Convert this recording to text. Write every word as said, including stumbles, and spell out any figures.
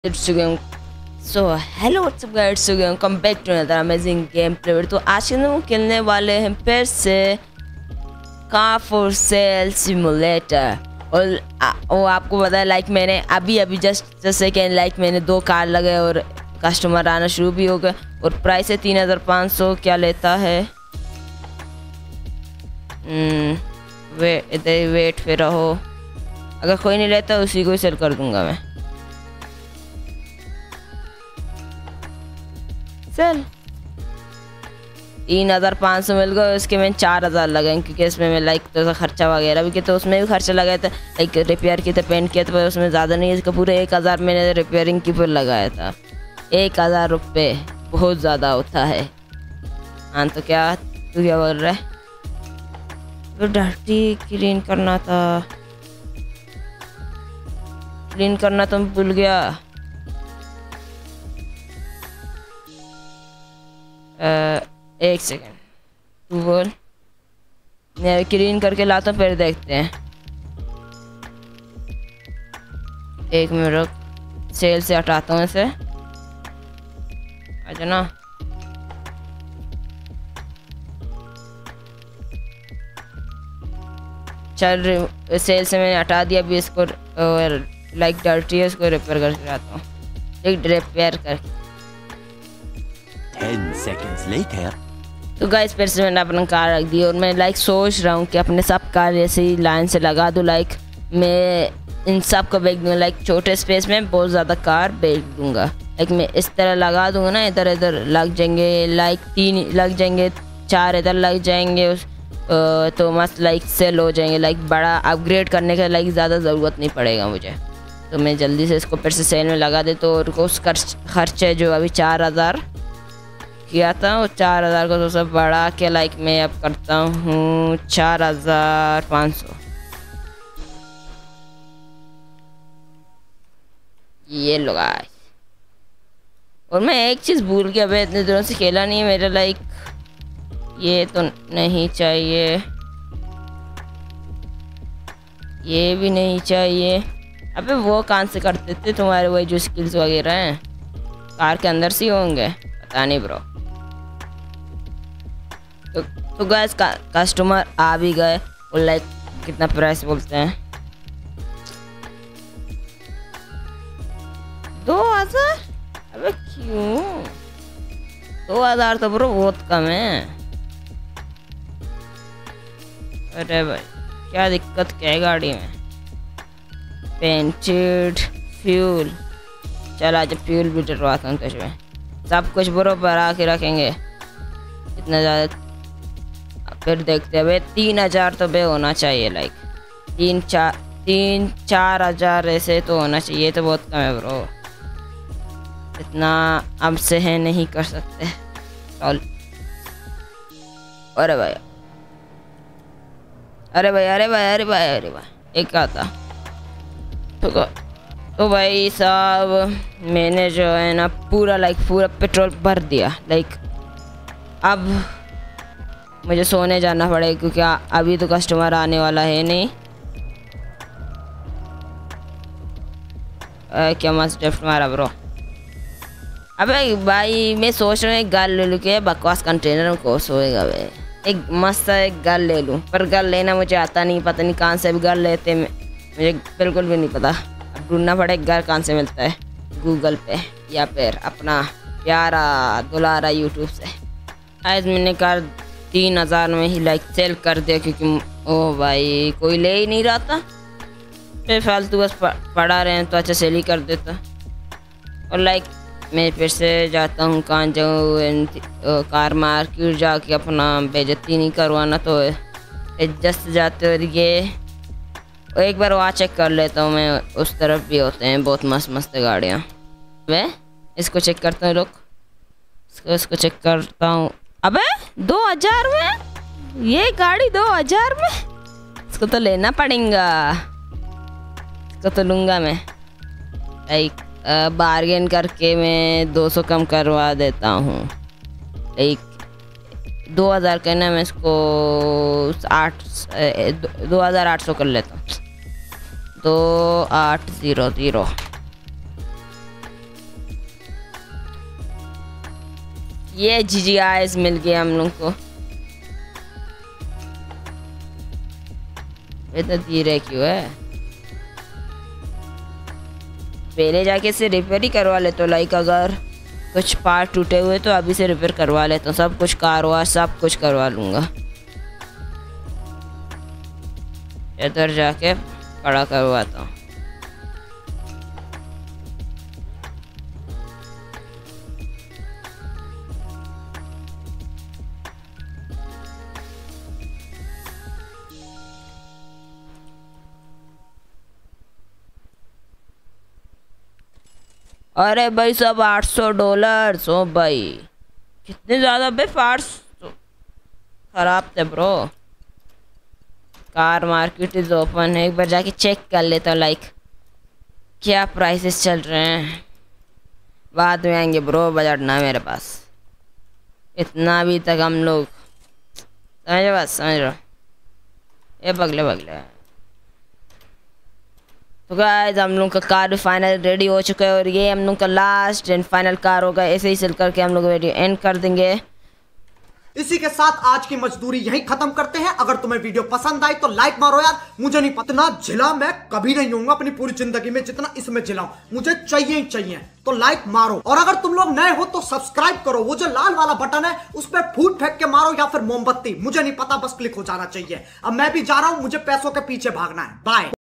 It's again. So hello what's up guys, so again come back to another amazing gameplay। तो आज के हम खेलने वाले हैं फिर से कार फॉर सेल सिमुलेटर। और आ, वो आपको पता है लाइक मैंने अभी अभी जस्ट सेकेंड लाइक मैंने दो कार लगे और कस्टमर आना शुरू भी हो गए और प्राइस है तीन हज़ार पाँच सौ। क्या लेता है? वे इधर वेट फिर रहो, अगर कोई नहीं लेता उसी को ही सेल कर दूंगा मैं। चल तीन हज़ार पाँच सौ मिल गए, उसके में चार हज़ार लगे क्योंकि इसमें मैं लाइक तो खर्चा वगैरह भी किया, तो उसमें भी खर्चा लगाया था। लाइक रिपेयर किया था, पेंट किया था, पर उसमें ज़्यादा नहीं है। इसका पूरे एक हज़ार मैंने रिपेयरिंग की पर लगाया था। एक हज़ार रुपये बहुत ज़्यादा होता है। हाँ तो क्या तू क्या बोल रहा है? तो डर्टी क्लीन करना था, क्लीन करना तो मैं भूल गया। Uh, एक सेकेंड तू बोल, मैं क्लीन करके लाता हूँ फिर देखते हैं। एक मिनट सेल से हटाता हूँ इसे। अच्छा ना चल सेल से मैंने हटा दिया। अभी इसको लाइक डर्टी है, इसको रिपेयर करके लाता हूँ। एक रिपेयर करके ten seconds later. तो गाइस फिर से मैंने अपना कार रख दी और मैं लाइक सोच रहा हूँ कि अपने सब कार ऐसे ही लाइन से लगा दूँ। लाइक मैं इन सब को बेच दूँगा, लाइक छोटे स्पेस में बहुत ज़्यादा कार बेच दूँगा। लाइक मैं इस तरह लगा दूँगा ना, इधर इधर लग जाएंगे, लाइक तीन लग जाएंगे, चार इधर लग जाएंगे, उस तो मस्त लाइक सेल हो जाएंगे। लाइक बड़ा अपग्रेड करने का लाइक ज़्यादा ज़रूरत नहीं पड़ेगा मुझे। तो मैं जल्दी से इसको फिर से सेल में लगा देता हूँ। और उस खर्चे जो अभी चार हज़ार किया था वो चार हज़ार को तो सब बढ़ा के लाइक मैं अब करता हूँ चार हज़ार पाँच सौ। ये लो गाइस। और मैं एक चीज़ भूल गया, अबे इतने दिनों से खेला नहीं है मेरा। लाइक ये तो नहीं चाहिए, ये भी नहीं चाहिए। अबे वो कहाँ से करते थे तुम्हारे वही जो स्किल्स वगैरह हैं? कार के अंदर से होंगे, पता नहीं ब्रो। तो, तो गैस का, कस्टमर आ भी गए और लाइक कितना प्राइस बोलते हैं? दो हज़ार? अबे क्यों दो हज़ार? तो ब्रो बहुत कम है। अरे भाई क्या दिक्कत क्या है गाड़ी में? पेंटेड फ्यूल, चल आज फ्यूल भी डलवाता हूँ तुझमें। सब कुछ ब्रो भरा के रखेंगे, इतना ज़्यादा फिर देखते हैं। भाई तीन हज़ार तो बे होना चाहिए, लाइक तीन चार तीन चार हज़ार ऐसे तो होना चाहिए। तो बहुत कम है ब्रो, इतना अब से है नहीं कर सकते। चल अरे भाई अरे भाई अरे भाई अरे भाई अरे भाई एक आता तो, तो भाई साहब मैंने जो है ना पूरा लाइक पूरा पेट्रोल भर दिया। लाइक अब मुझे सोने जाना पड़ेगा क्योंकि अभी तो कस्टमर आने वाला है नहीं। आ, क्या मस्त ड्रिफ्ट मारा ब्रो। अबे भाई मैं सोच रहा हूँ एक गन ले लूँ के बकवास कंटेनर में को सोएगा भाई। एक मस्त एक गन ले लूँ, पर गन लेना मुझे आता नहीं, पता नहीं कहाँ से भी गन लेते मुझे बिल्कुल भी नहीं पता। अब ढूंढना पड़ेगा घर कहाँ से मिलता है, गूगल पे या फिर अपना प्यारा दुलारा यूट्यूब से। आज मैंने कर तीन हज़ार में ही लाइक सेल कर दिया क्योंकि ओ भाई कोई ले ही नहीं रहा था। फिर फालतू बस पड़ा रहे हैं तो अच्छा सेल ही कर देता। और लाइक मैं फिर से जाता हूँ कहाँ जाऊँ, कार मार्केट जाके अपना बेइज्जती नहीं करवाना। तो इज्जत से जाते और ये एक बार वहाँ चेक कर लेता हूँ मैं, उस तरफ भी होते हैं बहुत मस्त मस्त गाड़ियाँ। मैं इसको चेक करता हूँ, रुक इसको इसको चेक करता हूँ। अबे दो हज़ार में ये गाड़ी, दो हज़ार में? इसको तो लेना पड़ेगा, इसको तो लूँगा मैं। लाइक बार्गेन करके मैं दो सौ कम करवा देता हूँ। लाइक दो हज़ार कहना, मैं इसको आठ दो हज़ार आठ सौ कर लेता हूँ। दो आठ ज़ीरो ज़ीरो ये जीजी आइस मिल गया हम लोग को। ये तो धीरे क्यों है? पहले जाके से रिपेयर ही करवा ले तो लाइक अगर कुछ पार्ट टूटे हुए तो अभी से रिपेयर करवा लेता हूँ। सब कुछ कार वार सब कुछ करवा लूँगा। इधर जाके खड़ा करवाता हूँ। अरे भाई सब आठ सौ डॉलर सो भाई कितने ज़्यादा बे पार्ट्स खराब थे bro. Car market is open है, एक बार जाके चेक कर लेता हूँ लाइक क्या प्राइसेस चल रहे हैं। बाद में आएंगे ब्रो, बजट ना मेरे पास इतना अभी तक हम लोग समझ बस समझ रहा। ये बगले बगले तो गाइस हम लोग का कार भी फाइनल रेडी हो चुका है और ये हम लोग का लास्ट एंड फाइनल कार होगा। ऐसे ही चल करके हम लोग वीडियो एंड कर देंगे। इसी के साथ आज की मजदूरी यहीं खत्म करते हैं। अगर तुम्हें वीडियो पसंद आई तो लाइक मारो यार। मुझे नहीं पता, इतना झिला मैं कभी नहीं होऊंगा अपनी पूरी जिंदगी में जितना इसमें झिलाऊं। मुझे चाहिए ही चाहिए, तो लाइक मारो। और अगर तुम लोग नए हो तो सब्सक्राइब करो। वो जो लाल वाला बटन है उस पर फूट फेंक के मारो या फिर मोमबत्ती, मुझे नहीं पता, बस क्लिक हो जाना चाहिए। अब मैं भी जा रहा हूं, मुझे पैसों के पीछे भागना है। बाय।